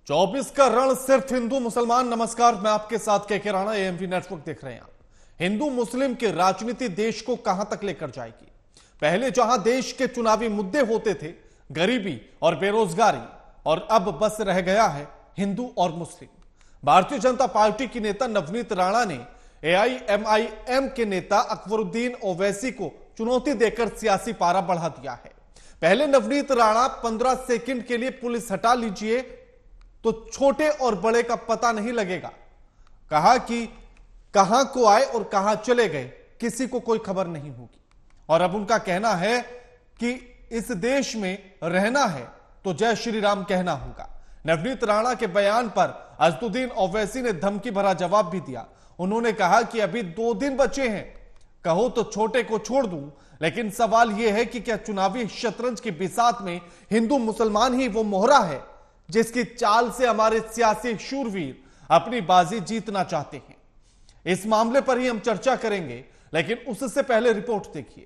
24 का रण सिर्फ हिंदू मुसलमान। नमस्कार, मैं आपके साथ के राणा, एएमपी नेटवर्क देख रहे हैं। हिंदू मुस्लिम की राजनीति देश को कहां तक लेकर जाएगी? पहले जहां देश के चुनावी मुद्दे होते थे गरीबी और बेरोजगारी, और अब बस रह गया है हिंदू और मुस्लिम। भारतीय जनता पार्टी की नेता नवनीत राणा ने एआईएमआईएम के नेता अकबरुद्दीन ओवैसी को चुनौती देकर सियासी पारा बढ़ा दिया है। पहले नवनीत राणा 15 सेकंड के लिए पुलिस हटा लीजिए तो छोटे और बड़े का पता नहीं लगेगा। कहा कि कहां को आए और कहां चले गए किसी को कोई खबर नहीं होगी। और अब उनका कहना है कि इस देश में रहना है तो जय श्री राम कहना होगा। नवनीत राणा के बयान पर असदुद्दीन ओवैसी ने धमकी भरा जवाब भी दिया। उन्होंने कहा कि अभी 2 दिन बचे हैं, कहो तो छोटे को छोड़ दूं, लेकिन सवाल यह है कि क्या चुनावी शतरंज की बिसात में हिंदू मुसलमान ही वो मोहरा है जिसकी चाल से हमारे सियासी शूरवीर अपनी बाजी जीतना चाहते हैं? इस मामले पर ही हम चर्चा करेंगे, लेकिन उससे पहले रिपोर्ट देखिए।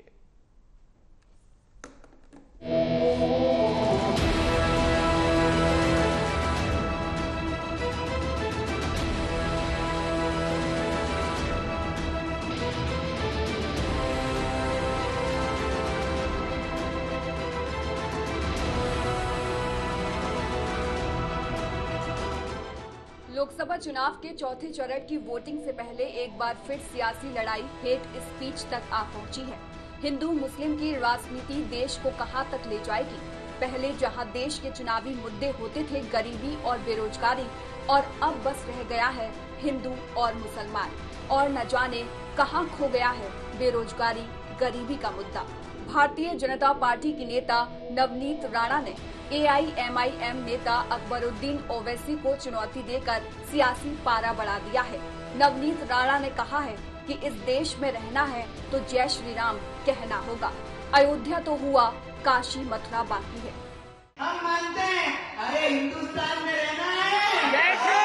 लोकसभा चुनाव के चौथे चरण की वोटिंग से पहले एक बार फिर सियासी लड़ाई हेट स्पीच तक आ पहुंची है। हिंदू मुस्लिम की राजनीति देश को कहां तक ले जाएगी? पहले जहां देश के चुनावी मुद्दे होते थे गरीबी और बेरोजगारी, और अब बस रह गया है हिंदू और मुसलमान, और न जाने कहां खो गया है बेरोजगारी गरीबी का मुद्दा। भारतीय जनता पार्टी की नेता नवनीत राणा ने एआईएमआईएम नेता अकबरुद्दीन ओवैसी को चुनौती देकर सियासी पारा बढ़ा दिया है। नवनीत राणा ने कहा है कि इस देश में रहना है तो जय श्री राम कहना होगा। अयोध्या तो हुआ, काशी मथुरा बाकी है। हम मानते हैं, अरे हिंदुस्तान में रहना है, जय श्री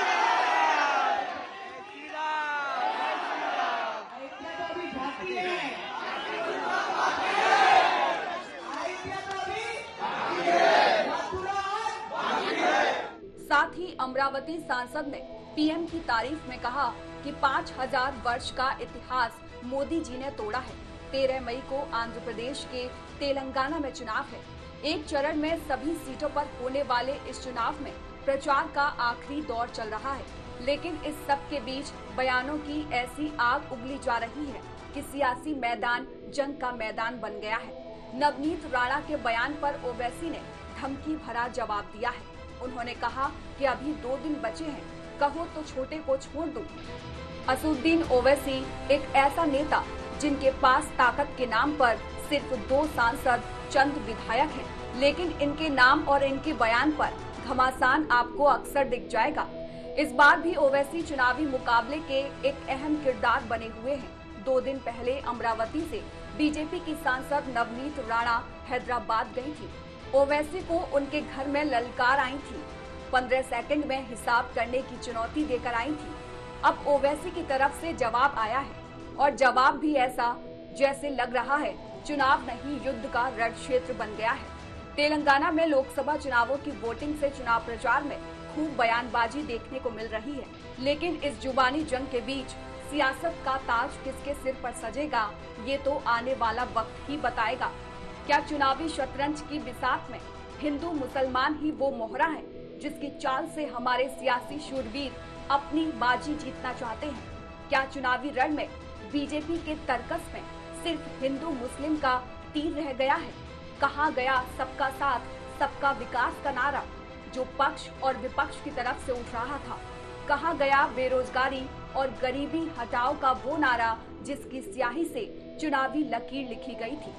साथ ही अमरावती सांसद ने पीएम की तारीफ में कहा कि 5000 वर्ष का इतिहास मोदी जी ने तोड़ा है। 13 मई को आंध्र प्रदेश के तेलंगाना में चुनाव है। एक चरण में सभी सीटों पर होने वाले इस चुनाव में प्रचार का आखिरी दौर चल रहा है, लेकिन इस सब के बीच बयानों की ऐसी आग उगली जा रही है कि सियासी मैदान जंग का मैदान बन गया है। नवनीत राणा के बयान पर ओवैसी ने धमकी भरा जवाब दिया है। उन्होंने कहा कि अभी 2 दिन बचे हैं, कहो तो छोटे को छोड़ दूं। असदुद्दीन ओवैसी एक ऐसा नेता जिनके पास ताकत के नाम पर सिर्फ 2 सांसद, चंद विधायक हैं, लेकिन इनके नाम और इनके बयान पर घमासान आपको अक्सर दिख जाएगा। इस बार भी ओवैसी चुनावी मुकाबले के एक अहम किरदार बने हुए हैं। 2 दिन पहले अमरावती से बीजेपी की सांसद नवनीत राणा हैदराबाद गई थी। ओवैसी को उनके घर में ललकार आई थी। 15 सेकंड में हिसाब करने की चुनौती देकर आई थी। अब ओवैसी की तरफ से जवाब आया है, और जवाब भी ऐसा जैसे लग रहा है चुनाव नहीं युद्ध का रण क्षेत्र बन गया है। तेलंगाना में लोकसभा चुनावों की वोटिंग से चुनाव प्रचार में खूब बयानबाजी देखने को मिल रही है, लेकिन इस जुबानी जंग के बीच सियासत का ताज किसके सिर पर सजेगा, ये तो आने वाला वक्त ही बताएगा। क्या चुनावी शतरंज की बिसात में हिंदू मुसलमान ही वो मोहरा है जिसकी चाल से हमारे सियासी शूरवीर अपनी बाजी जीतना चाहते हैं? क्या चुनावी रण में बीजेपी के तर्कस में सिर्फ हिंदू मुस्लिम का तीर रह गया है? कहाँ गया सबका साथ सबका विकास का नारा जो पक्ष और विपक्ष की तरफ से उठ रहा था? कहाँ गया बेरोजगारी और गरीबी हटाओ का वो नारा जिसकी स्याही से चुनावी लकीर लिखी गई थी?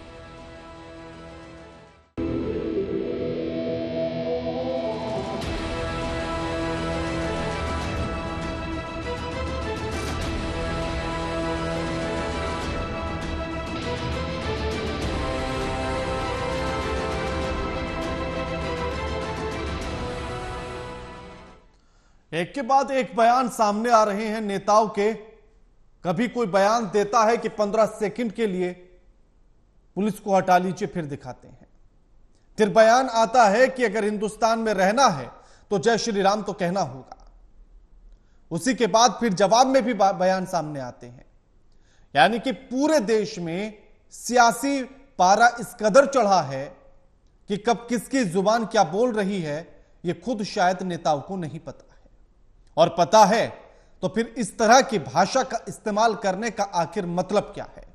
एक के बाद एक बयान सामने आ रहे हैं नेताओं के। कभी कोई बयान देता है कि 15 सेकंड के लिए पुलिस को हटा लीजिए, फिर दिखाते हैं। फिर बयान आता है कि अगर हिंदुस्तान में रहना है तो जय श्री राम तो कहना होगा। उसी के बाद फिर जवाब में भी बयान सामने आते हैं। यानी कि पूरे देश में सियासी पारा इस कदर चढ़ा है कि कब किसकी जुबान क्या बोल रही है यह खुद शायद नेताओं को नहीं पता है, और पता है तो फिर इस तरह की भाषा का इस्तेमाल करने का आखिर मतलब क्या है।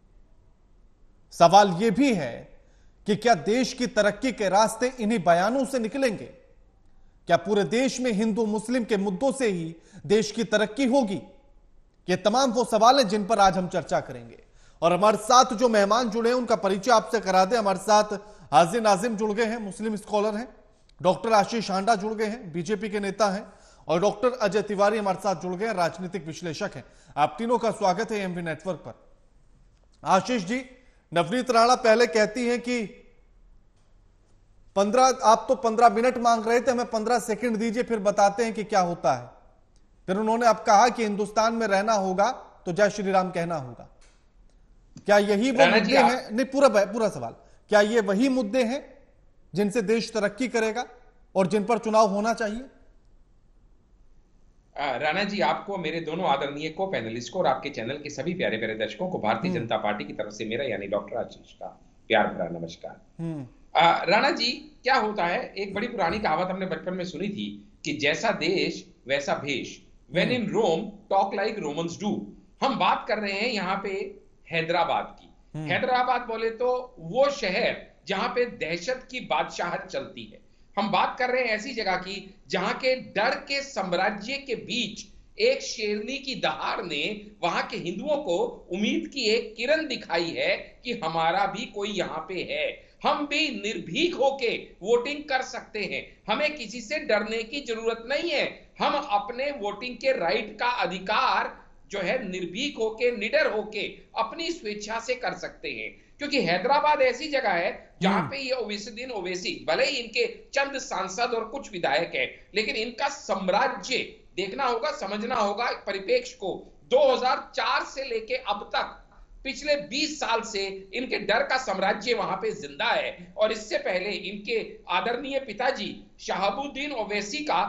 सवाल यह भी है कि क्या देश की तरक्की के रास्ते इन्हीं बयानों से निकलेंगे? क्या पूरे देश में हिंदू मुस्लिम के मुद्दों से ही देश की तरक्की होगी? ये तमाम वो सवाल हैं जिन पर आज हम चर्चा करेंगे। और हमारे साथ जो मेहमान जुड़े हैं उनका परिचय आपसे करा दें। हमारे साथ हाजी नाजिम जुड़ गए हैं, मुस्लिम स्कॉलर हैं। डॉक्टर आशीष हांडा जुड़ गए हैं, बीजेपी के नेता हैं। और डॉक्टर अजय तिवारी हमारे साथ जुड़ गए हैं, राजनीतिक विश्लेषक हैं। आप तीनों का स्वागत है एएमपी नेटवर्क पर। आशीष जी, नवनीत राणा पहले कहती हैं कि 15, आप तो 15 मिनट मांग रहे थे, हमें 15 सेकंड दीजिए फिर बताते हैं कि क्या होता है। फिर उन्होंने अब कहा कि हिंदुस्तान में रहना होगा तो जय श्री राम कहना होगा। क्या यही वो मुद्दे हैं? नहीं, पूरा सवाल, क्या ये वही मुद्दे हैं जिनसे देश तरक्की करेगा और जिन पर चुनाव होना चाहिए? राणा जी, आपको, मेरे दोनों आदरणीय को पैनलिस्ट को और आपके चैनल के सभी प्यारे प्यारे दर्शकों को भारतीय जनता पार्टी की तरफ से मेरा यानी डॉक्टर आशीष का प्यार भरा नमस्कार। राणा जी, क्या होता है, एक बड़ी पुरानी कहावत हमने बचपन में सुनी थी कि जैसा देश वैसा भेष, when in Rome talk like Romans do. हम बात कर रहे हैं यहाँ पे हैदराबाद की। हैदराबाद बोले तो वो शहर जहां पे दहशत की बादशाहत चलती है। हम बात कर रहे हैं ऐसी जगह की जहां के डर के साम्राज्य के बीच एक शेरनी की दहाड़ ने वहां के हिंदुओं को उम्मीद की एक किरण दिखाई है कि हमारा भी कोई यहां पे है, हम भी निर्भीक होके वोटिंग कर सकते हैं, हमें किसी से डरने की जरूरत नहीं है, हम अपने वोटिंग के राइट का अधिकार जो है निर्भीक होके, निडर होके अपनी स्वेच्छा से कर सकते हैं। क्योंकि हैदराबाद ऐसी जगह है जहां पे ये ओवैसीउद्दीन ओवैसी, भले ही इनके चंद सांसद और कुछ विधायक हैं, लेकिन इनका साम्राज्य देखना होगा, समझना होगा परिप्रेक्ष्य को। 2004 से लेके अब तक पिछले 20 साल से इनके डर का साम्राज्य वहां पे जिंदा है। और इससे पहले इनके आदरणीय पिताजी शहाबुद्दीन ओवैसी का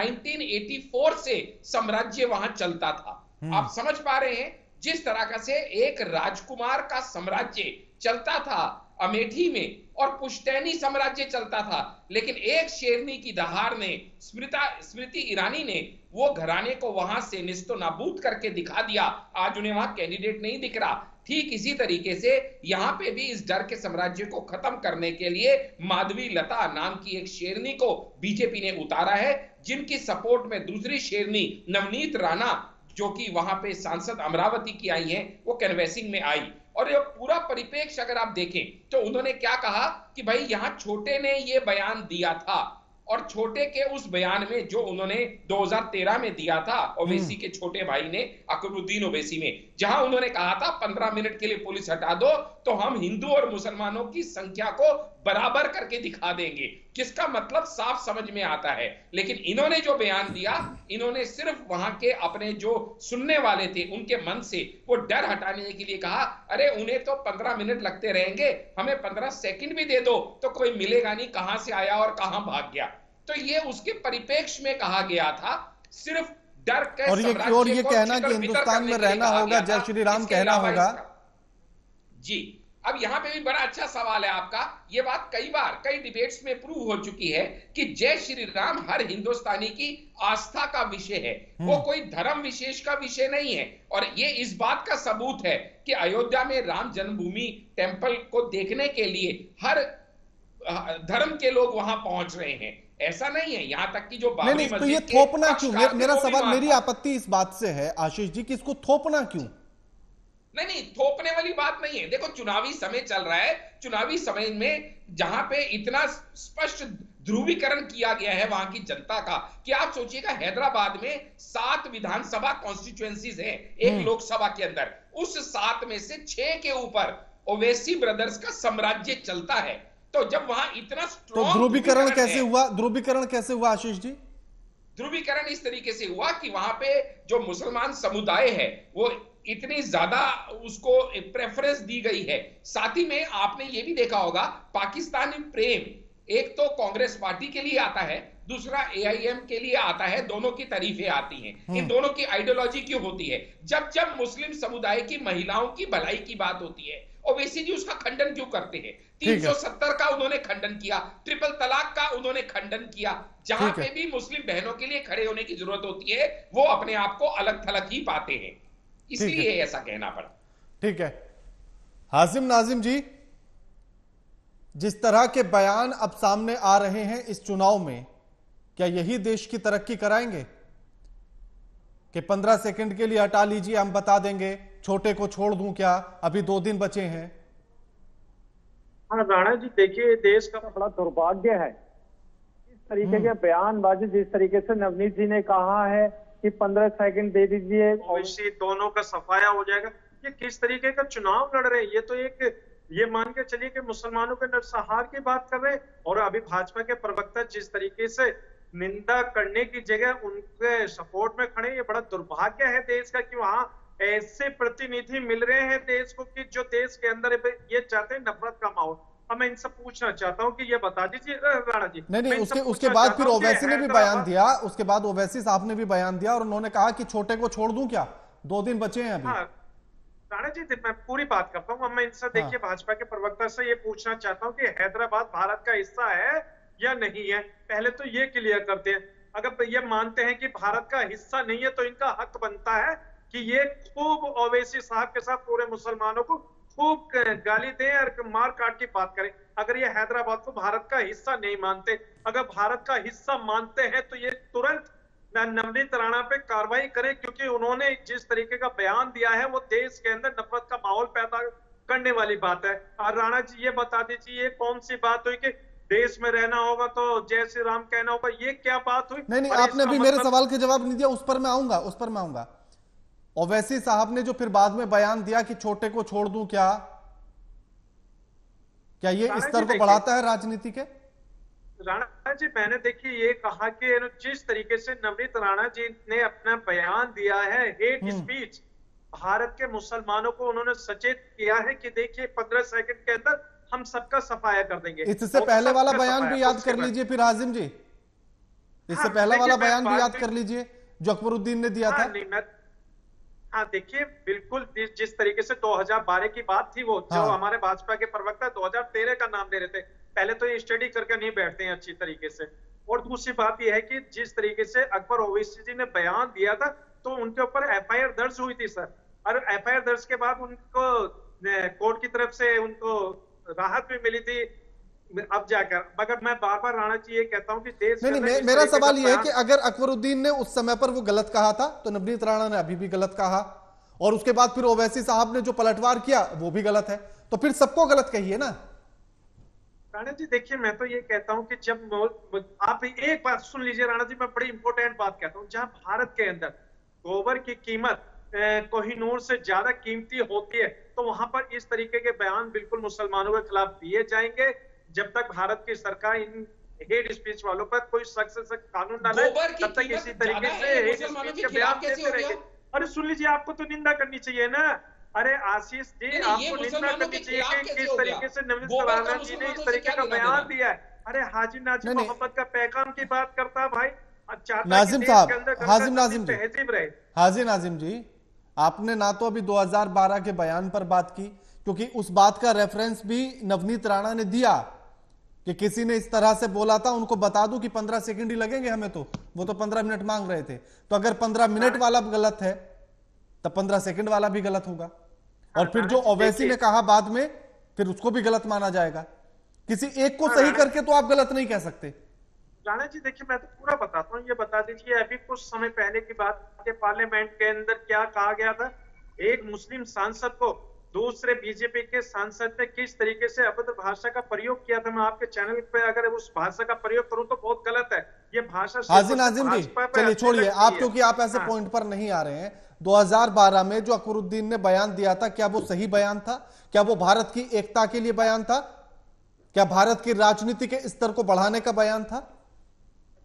1984 से साम्राज्य वहां चलता था। आप समझ पा रहे हैं जिस तरह का से एक राजकुमार का साम्राज्य चलता था अमेठी में और पुश्तैनी साम्राज्य चलता था, लेकिन एक शेरनी की दहाड़ ने, स्मृति ईरानी ने वो घराने को वहां से निस्तो नाबूद करके दिखा दिया। आज उन्हें वहां कैंडिडेट नहीं दिख रहा। ठीक इसी तरीके से यहां पे भी इस डर के साम्राज्य को खत्म करने के लिए माधवी लता नाम की एक शेरनी को बीजेपी ने उतारा है, जिनकी सपोर्ट में दूसरी शेरनी नवनीत राणा जो कि वहां पे सांसद अमरावती की आई हैं, वो कैनवेसिंग में आई। और ये पूरा परिप्रेक्ष्य अगर आप देखें तो उन्होंने क्या कहा कि भाई यहां छोटे ने ये बयान दिया था, और छोटे के उस बयान में जो उन्होंने 2013 में दिया था ओवैसी के छोटे भाई ने, अकबरुद्दीन ओवैसी में, जहां उन्होंने कहा था 15 मिनट के लिए पुलिस हटा दो तो हम हिंदू और मुसलमानों की संख्या को बराबर करके दिखा देंगे, जिसका मतलब साफ समझ में आता है। लेकिन इन्होंने जो बयान दिया, इन्होंने सिर्फ वहां के अपने जो सुनने वाले थे उनके मन से वो डर हटाने के लिए कहा, अरे उन्हें तो 15 मिनट लगते रहेंगे, हमें 15 सेकंड भी दे दो तो कोई मिलेगा नहीं कहां से आया और कहां भाग गया। तो ये उसके परिप्रेक्ष्य में कहा गया था, सिर्फ डर के और ये कहना कि हिंदुस्तान में रहना होगा, जय श्री राम कहना होगा। जी, अब यहां पे भी बड़ा अच्छा सवाल है आपका। ये बात कई बार कई डिबेट्स में प्रूव हो चुकी है कि जय श्री राम हर हिंदुस्तानी की आस्था का विषय है, वो कोई धर्म विशेष का विषय नहीं है। और ये इस बात का सबूत है कि अयोध्या में राम जन्मभूमि टेम्पल को देखने के लिए हर धर्म के लोग वहां पहुंच रहे हैं। ऐसा नहीं है, यहां तक कि जो बाबरी मस्जिद, तो ये थोपना क्यों? मेरा सवाल, मेरी आपत्ति इस बात से है आशीष जी कि इसको थोपना क्यों? नहीं, थोपने वाली बात नहीं है। देखो, चुनावी समय चल रहा है, चुनावी समय में जहां पे इतना स्पष्ट ध्रुवीकरण किया गया है वहां की जनता का, कि आप सोचिएगा हैदराबाद में 7 विधानसभा कॉन्स्टिट्यूएंसीज हैं एक लोकसभा के अंदर, उस 7 में से 6 के ऊपर ओवैसी ब्रदर्स का साम्राज्य चलता है। तो जब वहां इतना स्ट्रॉन्ग, तो ध्रुवीकरण कैसे हुआ? ध्रुवीकरण कैसे हुआ आशीष जी? ध्रुवीकरण इस तरीके से हुआ कि वहां पे जो मुसलमान समुदाय है वो इतनी ज्यादा उसको प्रेफरेंस दी गई है। साथ ही में आपने ये भी देखा होगा पाकिस्तानी प्रेम एक तो कांग्रेस पार्टी के लिए आता है दूसरा एआईएम के लिए आता है, दोनों की तारीफें आती हैं। इन दोनों की आइडियोलॉजी क्यों होती है? जब जब मुस्लिम समुदाय की महिलाओं की भलाई की बात होती है, ओवैसी जी उसका खंडन क्यों करते हैं? 370 का उन्होंने खंडन किया, ट्रिपल तलाक का उन्होंने खंडन किया। जहां पे भी मुस्लिम बहनों के लिए खड़े होने की जरूरत होती है, वो अपने आप को अलग थलग ही पाते हैं, इसलिए ऐसा कहना पड़ा। ठीक है हाजिम नाजिम जी, जिस तरह के बयान अब सामने आ रहे हैं इस चुनाव में, क्या यही देश की तरक्की कराएंगे कि 15 सेकंड के लिए हटा लीजिए, हम बता देंगे, छोटे को छोड़ दूं क्या, अभी 2 दिन बचे हैं? हाँ राणा जी, देखिए देश का बड़ा दुर्भाग्य है इस तरीके के बयानबाजी। जिस तरीके से नवनीत जी ने कहा है कि 15 सेकंड दे दीजिए और दोनों का सफाया हो जाएगा, ये किस तरीके का चुनाव लड़ रहे हैं? ये तो ये मान के चलिए कि मुसलमानों के नरसंहार की बात कर रहे हैं, और अभी भाजपा के प्रवक्ता जिस तरीके से निंदा करने की जगह उनके सपोर्ट में खड़े, ये बड़ा दुर्भाग्य है देश का कि वहां ऐसे प्रतिनिधि मिल रहे हैं देश को कि जो देश के अंदर ये चाहते हैं नफरत का माहौल। अब मैं इनसे पूछना चाहता हूं कि ये बता दीजिए राणा जी। नहीं, उसके बाद फिर ओवैसी ने भी बयान दिया, उसके बाद ओवैसी साहब ने भी बयान दिया और उन्होंने कहा कि छोटे को छोड़ दूं क्या, 2 दिन बचे हैं अभी। हाँ राणा जी, मैं पूरी बात करता हूँ। अब मैं इनसे देखिए भाजपा के प्रवक्ता से ये पूछना चाहता हूँ कि हैदराबाद भारत का हिस्सा है या नहीं है, पहले तो ये क्लियर करते हैं। अगर ये मानते हैं कि भारत का हिस्सा नहीं है तो इनका हक बनता है कि ये खूब ओवैसी साहब के साथ पूरे मुसलमानों को खूब गाली दें और मार काट की बात करें। अगर ये हैदराबाद को भारत का हिस्सा नहीं मानते, अगर भारत का हिस्सा मानते हैं तो ये तुरंत नवनीत राणा पे कार्रवाई करें, क्योंकि उन्होंने जिस तरीके का बयान दिया है वो देश के अंदर नफरत का माहौल पैदा करने वाली बात है। और राणा जी ये बता दीजिए, ये कौन सी बात हुई कि देश में रहना होगा तो जय श्री राम कहना होगा, ये क्या बात हुई? नहीं, आपने भी मेरे सवाल के जवाब नहीं दिया, उस पर मैं आऊंगा। ओवैसी साहब ने जो फिर बाद में बयान दिया कि छोटे को छोड़ दूं क्या ये स्तर को बढ़ाता है राजनीति के? राणा जी, मैंने देखिए ये कहा कि जिस तरीके से नवनीत राणा जी ने अपना बयान दिया है हेट स्पीच, भारत के मुसलमानों को उन्होंने सचेत किया है कि देखिए 15 सेकंड के अंदर हम सबका सफाया कर देंगे। इससे पहले वाला बयान भी याद कर लीजिए फिर हाजिम जी, इससे पहला वाला बयान भी याद कर लीजिए जो अकबरुद्दीन ने दिया था। हाँ देखिए, बिल्कुल जिस तरीके से 2012 की बात थी, वो जो हमारे भाजपा के प्रवक्ता 2013 का नाम ले रहे थे, पहले तो ये स्टडी करके नहीं बैठते हैं अच्छी तरीके से। और दूसरी बात यह है कि जिस तरीके से अकबर ओवैसी जी ने बयान दिया था तो उनके ऊपर एफआईआर दर्ज हुई थी सर, और एफआईआर दर्ज के बाद उनको कोर्ट की तरफ से उनको राहत भी मिली थी अब जाकर। मगर मैं बार बार राणा जी ये कहता हूं कि देश नहीं, मेरा सवाल ये है कि अगर अकबरुद्दीन ने उस समय पर वो गलत कहा था तो नवनीत राणा ने अभी भी गलत कहा, और उसके बाद फिर ओवैसी साहब ने जो पलटवार किया वो भी गलत है, तो फिर सबको गलत कहिए ना। राणा जी देखिए, मैं तो ये कहता हूं कि जब आप एक बात सुन लीजिए राणा जी, मैं बड़ी इंपॉर्टेंट बात कहता हूं। जहां भारत के अंदर गोबर की कीमत कोहिनूर से ज्यादा कीमती होती है, तो वहां पर इस तरीके के बयान बिल्कुल मुसलमानों के खिलाफ दिए जाएंगे जब तक भारत की सरकार इन हेट स्पीच वालों पर कोई सख्त से सख्त कानून डाले, तब तक इसी तरीके से हेट स्पीच के बयान देते रहेंगे। अरे सुन लीजिए, आपको तो निंदा करनी चाहिए ना। अरे आशीष जी, आपको निंदा करनी चाहिए कि किस तरीके से नवनीत राणा जी ने इस तरीके का बयान दिया है। अरे हाजी नाजिम मोहम्मद का पैगाम की बात करता है भाई, नाजिम साहब, हाजी नाजिम जी, आपने ना तो अभी 2012 के बयान पर बात की, क्योंकि उस बात का रेफरेंस भी नवनीत राणा ने दिया कि किसी ने इस तरह से बोला था, उनको बता दूं कि 15 सेकंड ही लगेंगे हमें, तो वो तो 15 मिनट मांग रहे थे। तो अगर 15 मिनट वाला गलत है तब 15 सेकंड वाला भी गलत होगा, और फिर जो ओवैसी ने कहा बाद में फिर उसको भी गलत माना जाएगा। किसी एक को सही करके तो आप गलत नहीं कह सकते। राणा जी देखिए, मैं तो पूरा बताता हूँ, ये बता दीजिए अभी कुछ समय पहले की बात है, पार्लियामेंट के अंदर क्या कहा गया था, एक मुस्लिम सांसद को दूसरे बीजेपी के सांसद ने किस तरीके से अभद्र भाषा का प्रयोग किया था। मैं आपके चैनल पे अगर उस भाषा का प्रयोग करूं तो बहुत गलत है ये भाषा। हाजी नाजिम जी चलिए छोड़िए आप, क्योंकि आप ऐसे पॉइंट पर नहीं आ रहे हैं। 2012 में जो अकबरुद्दीन ने बयान दिया था, क्या वो सही बयान था? क्या वो भारत की एकता के लिए बयान था? क्या भारत की राजनीति के स्तर को बढ़ाने का बयान था?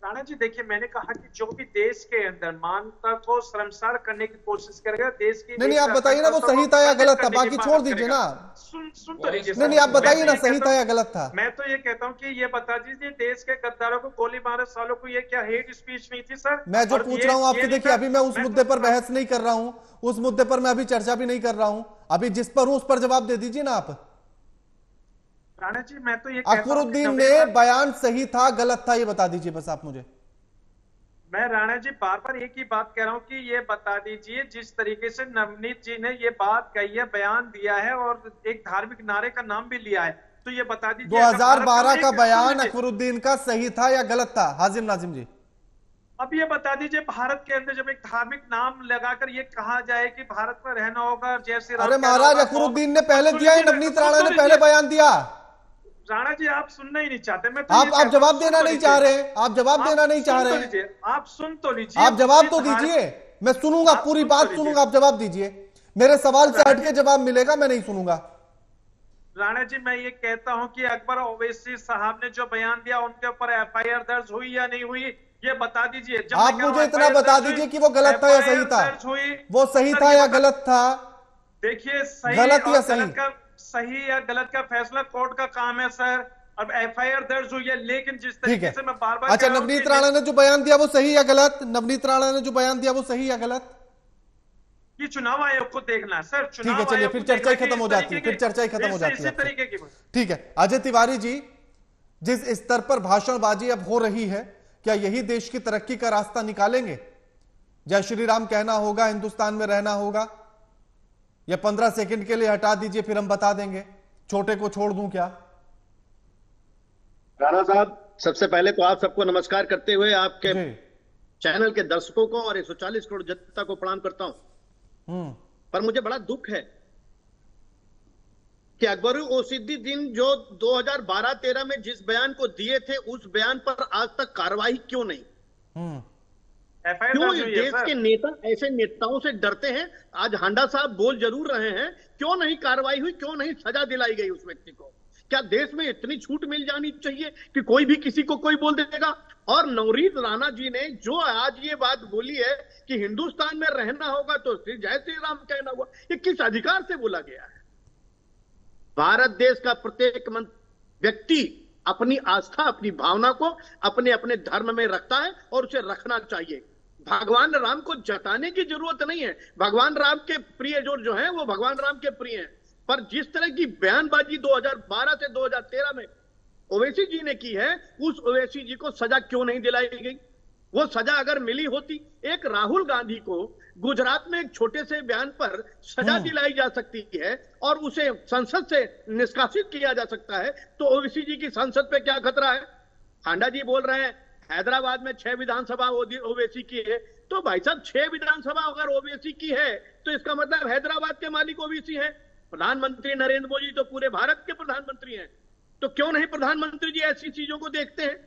राणा जी देखिए, मैंने कहा कि जो भी देश के अंदर मानवता को शर्मसार करने की कोशिश करेगा, देश की नहीं आप बताइए ना वो सही था या गलत था, बाकी छोड़ दीजिए ना। सुन तो लीजिए। नहीं आप बताइए ना सही था या गलत था। मैं तो ये कहता हूँ कि ये बता दीजिए, देश के गद्दारों को गोली मारे सालों को, ये क्या हेट स्पीच नहीं थी सर? मैं जो पूछ रहा हूँ आपसे, देखिए अभी मैं उस मुद्दे पर बहस नहीं कर रहा हूँ, उस मुद्दे पर मैं अभी चर्चा भी नहीं कर रहा हूँ। अभी जिस पर हूं उस पर जवाब दे दीजिए ना आप। राणा जी मैं तो ये अकबरुद्दीन ने बयान सही था गलत था, ये बता दीजिए बस आप मुझे। मैं राणा जी बार बार एक ही बात कह रहा हूं कि ये बता दीजिए, जिस तरीके से नवनीत जी ने ये बात कही है, बयान दिया है और एक धार्मिक नारे का नाम भी लिया है, तो ये बता दीजिए 2012 का बयान अकबरुद्दीन का सही था या गलत था? हाजिम नाजिम जी अब ये बता दीजिए, भारत के अंदर जब एक धार्मिक नाम लगाकर ये कहा जाए कि भारत में रहना होगा, जय श्री राम। अरे महाराज अकबरुद्दीन ने पहले दिया है, नवनीत राणा ने पहले बयान दिया। राणा जी आप सुनना ही नहीं चाहते। मैं तो आप जवाब देना नहीं चाह रहे, आप जवाब देना नहीं चाह रहे। आप सुन तो लीजिए, आप जवाब तो दीजिए, मैं सुनूंगा, पूरी बात सुनूंगा, आप जवाब दीजिए। मेरे सवाल से हटके जवाब मिलेगा, मैं नहीं सुनूंगा। राणा जी मैं ये कहता हूं कि अकबर ओवैसी साहब ने जो बयान दिया उनके ऊपर एफआईआर दर्ज हुई या नहीं हुई, ये बता दीजिए। आप मुझे इतना बता दीजिए कि वो गलत था या सही था। वो सही था या गलत था? देखिए सही गलत या सही, सही या गलत का फैसला कोर्ट का काम है सर। अब एफआईआर दर्ज हुई है, लेकिन जिस तरीके से मैं बार बार अच्छा, नवनीत राणा ने जो बयान दिया वो सही या गलत? नवनीत राणा ने जो बयान दिया वो सही या गलत? ये चुनाव आयोग को देखना है सर। ठीक है चलिए, फिर चर्चा ही खत्म हो जाती है, फिर चर्चा ही खत्म हो जाती है तरीके की। ठीक है अजय तिवारी जी, जिस स्तर पर भाषणबाजी अब हो रही है, क्या यही देश की तरक्की का रास्ता निकालेंगे? जय श्री राम कहना होगा, हिंदुस्तान में रहना होगा, या 15 सेकंड के लिए हटा दीजिए फिर हम बता देंगे, छोटे को छोड़ दूं क्या? राणा साहब सबसे पहले तो आप सबको नमस्कार करते हुए आपके चैनल के दर्शकों को और 140 करोड़ जनता को प्रणाम करता हूं। पर मुझे बड़ा दुख है कि अकबरुद्दीन जो 2012-13 में जिस बयान को दिए थे उस बयान पर आज तक कार्रवाई क्यों नहीं? क्यों इस देश के नेता ऐसे नेताओं से डरते हैं? आज हांडा साहब बोल जरूर रहे हैं, क्यों नहीं कार्रवाई हुई, क्यों नहीं सजा दिलाई गई उस व्यक्ति को? क्या देश में इतनी छूट मिल जानी चाहिए कि कोई भी किसी को कोई बोल देगा? और नवनीत राणा जी ने जो आज ये बात बोली है कि हिंदुस्तान में रहना होगा तो जय श्री राम कहना हुआ, ये किस अधिकार से बोला गया है? भारत देश का प्रत्येक व्यक्ति अपनी आस्था, अपनी भावना को अपने अपने धर्म में रखता है और उसे रखना चाहिए। भगवान राम को जताने की जरूरत नहीं है, भगवान राम के प्रिय जो है वो भगवान राम के प्रिय हैं। पर जिस तरह की बयानबाजी 2012 से 2013 में ओवैसी जी ने की है, उस ओवैसी जी को सजा क्यों नहीं दिलाई गई? वो सजा अगर मिली होती, एक राहुल गांधी को गुजरात में एक छोटे से बयान पर सजा दिलाई जा सकती है और उसे संसद से निष्कासित किया जा सकता है, तो ओवैसी जी की संसद पे क्या खतरा है? हांडा जी बोल रहे हैं हैदराबाद में 6 विधानसभा ओवैसी की है, तो भाई साहब 6 विधानसभा अगर ओवैसी की है तो इसका मतलब हैदराबाद के मालिक ओवैसी है। प्रधानमंत्री नरेंद्र मोदी तो पूरे भारत के प्रधानमंत्री हैं, तो क्यों नहीं प्रधानमंत्री जी ऐसी चीजों को देखते हैं?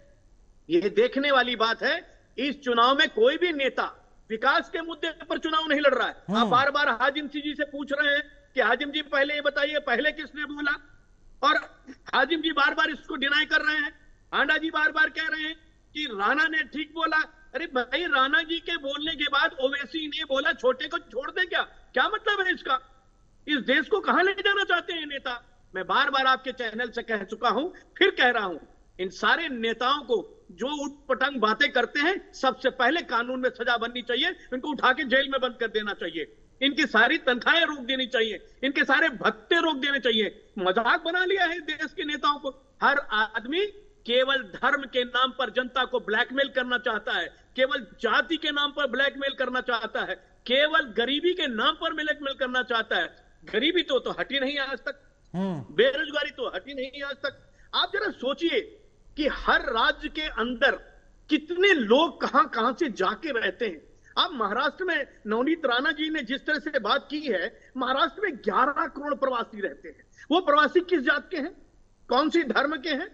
ये देखने वाली बात है। इस चुनाव में कोई भी नेता विकास के मुद्दे पर चुनाव नहीं लड़ रहा है। आप बार बार हाजिम जी से पूछ रहे हैं कि हाजिम जी पहले ये बताइए पहले किसने बोला, और हाजिम जी बार बार इसको डिनाई कर रहे हैं। हांडा जी बार बार कह रहे हैं कि राणा ने ठीक बोला। अरे भाई, राणा जी के बोलने के बाद ओवैसी ने बोला छोटे को छोड़ दे, क्या मतलब है इसका? इस देश को कहां ले जाना चाहते हैं नेता? मैं बार बार आपके चैनल से कह चुका हूं, फिर कह रहा हूं, इन सारे नेताओं को जो उटपटांग बातें करते हैं, सबसे पहले कानून में सजा बननी चाहिए, इनको उठा के जेल में बंद कर देना चाहिए, इनकी सारी तनख्वाहें रोक देनी चाहिए, इनके सारे भत्ते रोक देने चाहिए। मजाक बना लिया है देश के नेताओं को। हर आदमी केवल धर्म के नाम पर जनता को ब्लैकमेल करना चाहता है, केवल जाति के नाम पर ब्लैकमेल करना चाहता है, केवल गरीबी के नाम पर ब्लैकमेल करना चाहता है। गरीबी तो हटी नहीं आज तक, बेरोजगारी तो हटी नहीं आज तक। आप जरा सोचिए कि हर राज्य के अंदर कितने लोग कहां कहां से जाके रहते हैं। आप महाराष्ट्र में नवनीत राणा जी ने जिस तरह से बात की है, महाराष्ट्र में 11 करोड़ प्रवासी रहते हैं। वो प्रवासी किस जात के हैं, कौन सी धर्म के हैं,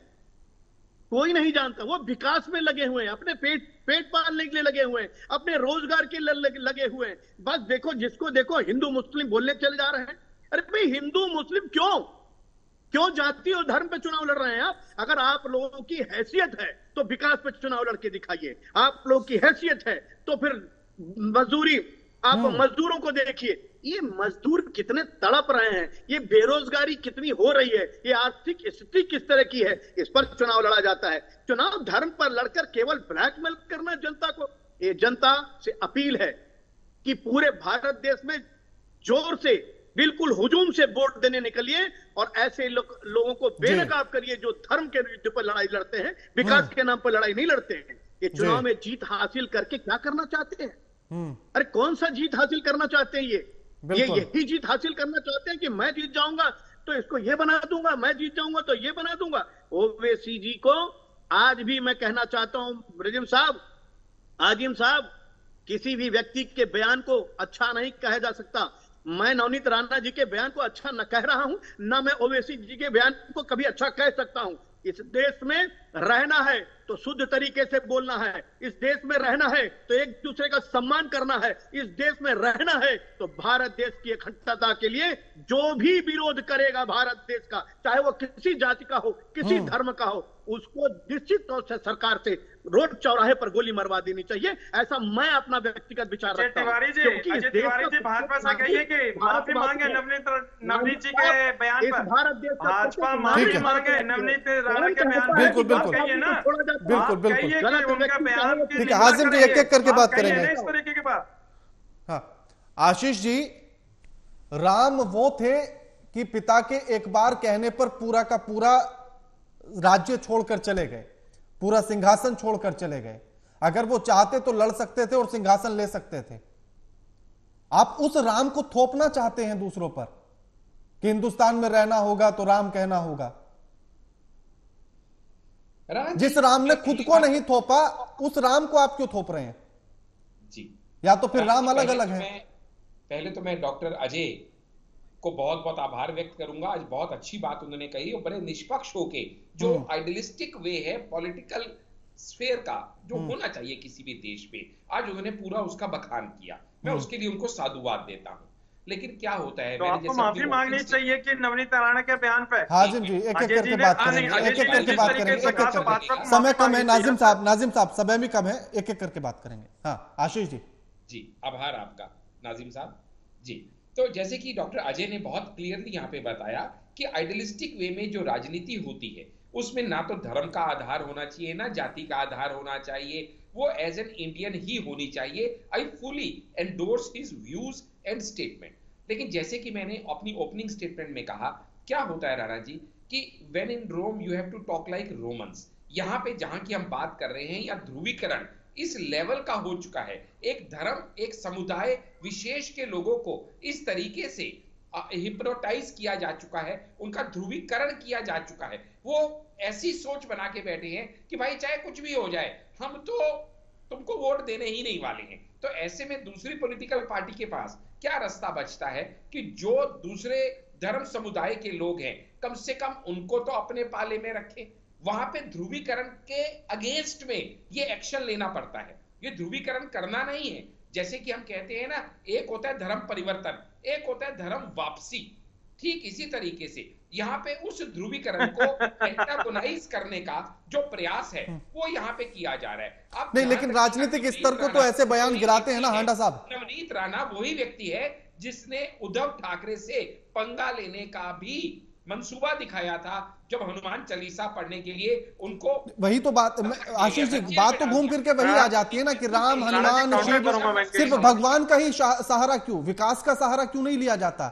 कोई नहीं जानता। वो विकास में लगे हुए हैं, अपने पेट पालने के लिए लगे हुए हैं, अपने रोजगार के लिए लगे हुए हैं। बस देखो, जिसको देखो हिंदू मुस्लिम बोलने चले जा रहे हैं। अरे भाई, हिंदू मुस्लिम क्यों जाति और धर्म पे चुनाव लड़ रहे हैं आप? अगर आप लोगों की हैसियत है तो विकास पे चुनाव लड़के दिखाइए। आप लोगों की हैसियत है तो फिर मजदूरी, आप मजदूरों को देखिए, ये मजदूर कितने तड़प रहे हैं, ये बेरोजगारी कितनी हो रही है, ये आर्थिक स्थिति किस तरह की है, इस पर चुनाव लड़ा जाता है। चुनाव धर्म पर लड़कर केवल ब्लैकमेल करना जनता को। ये जनता से अपील है कि पूरे भारत देश में जोर से, बिल्कुल हुजूम से वोट देने निकलिए और ऐसे लोगों को बेनकाब करिए जो धर्म के विरुद्ध पर लड़ाई लड़ते हैं, विकास के नाम पर लड़ाई नहीं लड़ते हैं। ये चुनाव में जीत हासिल करके क्या करना चाहते हैं? अरे कौन सा जीत हासिल करना चाहते हैं? ये यही जीत हासिल करना चाहते हैं कि मैं जीत जाऊंगा तो इसको ये बना दूंगा, मैं जीत जाऊंगा तो ये बना दूंगा। ओवैसी जी को आज भी मैं कहना चाहता हूं, ब्रजिम साहब, आजिम साहब, किसी भी व्यक्ति के बयान को अच्छा नहीं कहा जा सकता। मैं नवनीत राणा जी के बयान को अच्छा न कह रहा हूं, ना मैं ओवैसी जी के बयान को कभी अच्छा कह सकता हूं। इस देश में रहना है तो शुद्ध तरीके से बोलना है, इस देश में रहना है तो एक दूसरे का सम्मान करना है, इस देश में रहना है तो भारत देश की अखंडता के लिए जो भी विरोध करेगा भारत देश का, चाहे वो किसी जाति का हो, किसी धर्म का हो, उसको निश्चित तौर से सरकार से रोड चौराहे पर गोली मरवा देनी चाहिए। ऐसा मैं अपना व्यक्तिगत विचार रखता हूं। तिवारी जी भाजपा से कहिए कि माफी मांगे नवनीत जी के बयान पर। भारत देश भाजपा माफी मांगे नवनीत राणा के बयान पर। बिल्कुल बिल्कुल कहिए ना, बिल्कुल बिल्कुल। उनका बयान ठीक है हाजिम जी, एक एक करके बात करेंगे इस तरीके की बात। हाँ आशीष जी, राम वो थे कि पिता के एक बार कहने पर पूरा का पूरा राज्य छोड़कर चले गए, पूरा सिंहासन छोड़कर चले गए। अगर वो चाहते तो लड़ सकते थे और सिंहासन ले सकते थे। आप उस राम को थोपना चाहते हैं दूसरों पर कि हिंदुस्तान में रहना होगा तो राम कहना होगा। जिस राम ने खुद को नहीं थोपा उस राम को आप क्यों थोप रहे हैं जी? या तो फिर राम अलग अलग है। पहले तो मैं डॉक्टर अजय को बहुत बहुत आभार व्यक्त करूंगा। आज बहुत अच्छी बात उन्होंने कही और बड़े निष्पक्ष होके, जो आइडियलिस्टिक वे है पॉलिटिकल स्फेयर का जो होना चाहिए किसी भी देश में, आज उन्होंने पूरा उसका बखान किया। मैं उसके लिए उनको साधुवाद देता हूं। लेकिन क्या होता है, तो आपको माफी मांगनी चाहिए कि नवनीत राणा के बयान पे। हाजिम जी एक एक करके बात करेंगे, एक एक करके बात करेंगे। समय कम है नाजिम साहब समय भी कम है, एक एक करके बात करेंगे। हाँ आशीष जी। जी आभार आपका नाजिम साहब जी। तो जैसे कि डॉक्टर अजय ने बहुत क्लियरली यहाँ पे बताया कि आइडियलिस्टिक वे में जो राजनीति होती है उसमें ना तो धर्म का आधार होना चाहिए, ना जाति का आधार होना चाहिए, वो एज एन इंडियन ही होनी चाहिए। I fully endorse his views and statement. लेकिन जैसे कि मैंने अपनी ओपनिंग स्टेटमेंट में कहा, क्या होता है राणा जी कि when in Rome you have to talk like Romans. यहाँ पे जहां की हम बात कर रहे हैं या ध्रुवीकरण इस लेवल का हो चुका है, एक धर्म एक समुदाय विशेष के लोगों को इस तरीके से हिप्नोटाइज किया जा चुका है, उनका ध्रुवीकरण किया जा चुका है। वो ऐसी सोच बना के बैठे हैं कि भाई चाहे कुछ भी हो जाए हम तो तुमको वोट देने ही नहीं वाले हैं। तो ऐसे में दूसरी पॉलिटिकल पार्टी के पास क्या रास्ता बचता है कि जो दूसरे धर्म समुदाय के लोग हैं कम से कम उनको तो अपने पाले में रखें। वहां पे ध्रुवीकरण के अगेंस्ट में ये एक्शन लेना पड़ता है। ये ध्रुवीकरण करना नहीं है। जैसे कि हम कहते हैं ना, एक होता है धर्म परिवर्तन, एक होता है धर्म वापसी। ठीक इसी तरीके से यहाँ पे उस ध्रुवीकरण को एंटागोनाइज करने का जो प्रयास है वो यहाँ पे किया जा रहा है। अब नहीं, लेकिन राजनीतिक स्तर को तो ऐसे बयान गिराते हैं ना हांडा साहब। नवनीत राणा वही व्यक्ति है जिसने उद्धव ठाकरे से पंगा लेने का भी मंसूबा दिखाया था जब हनुमान चालीसा पढ़ने के लिए उनको। वही तो बात आशीष जी, बात तो घूम फिर के वही आ जाती है ना कि राम हनुमान शिव, सिर्फ भगवान का ही सहारा क्यों, विकास का सहारा क्यों नहीं लिया जाता?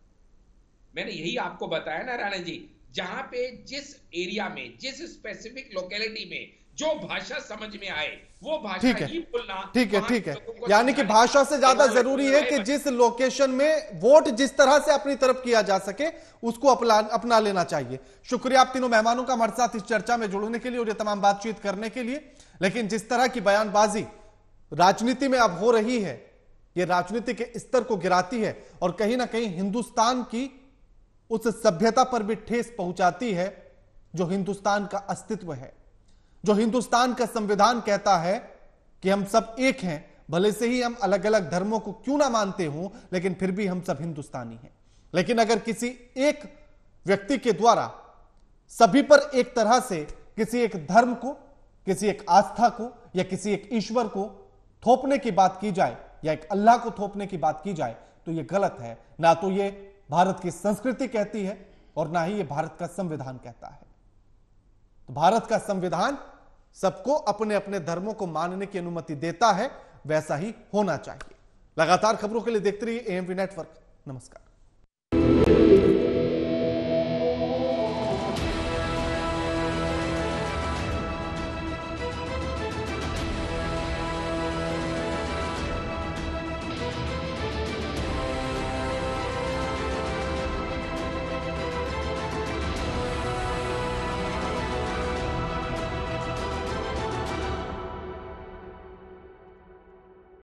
मैंने यही आपको बताया ना राणा जी, जहां पे जिस एरिया में जिस स्पेसिफिक लोकेलिटी में जो भाषा समझ में आए वो भाषा ही बोलना। ठीक है यानी कि भाषा से ज्यादा जरूरी है कि जिस लोकेशन में वोट जिस तरह से अपनी तरफ किया जा सके उसको अपना लेना चाहिए। शुक्रिया आप तीनों मेहमानों का हमारे साथ इस चर्चा में जुड़ने के लिए और ये तमाम बातचीत करने के लिए। लेकिन जिस तरह की बयानबाजी राजनीति में अब हो रही है, ये राजनीति के स्तर को गिराती है और कहीं ना कहीं हिंदुस्तान की उस सभ्यता पर भी ठेस पहुंचाती है जो हिंदुस्तान का अस्तित्व है, जो हिंदुस्तान का संविधान कहता है कि हम सब एक हैं, भले से ही हम अलग अलग धर्मों को क्यों ना मानते हों, लेकिन फिर भी हम सब हिंदुस्तानी हैं। लेकिन अगर किसी एक व्यक्ति के द्वारा सभी पर एक तरह से किसी एक धर्म को, किसी एक आस्था को या किसी एक ईश्वर को थोपने की बात की जाए या एक अल्लाह को थोपने की बात की जाए तो यह गलत है। ना तो यह भारत की संस्कृति कहती है और ना ही यह भारत का संविधान कहता है। तो भारत का संविधान सबको अपने अपने धर्मों को मानने की अनुमति देता है, वैसा ही होना चाहिए। लगातार खबरों के लिए देखते रहिए एएमपी नेटवर्क। नमस्कार।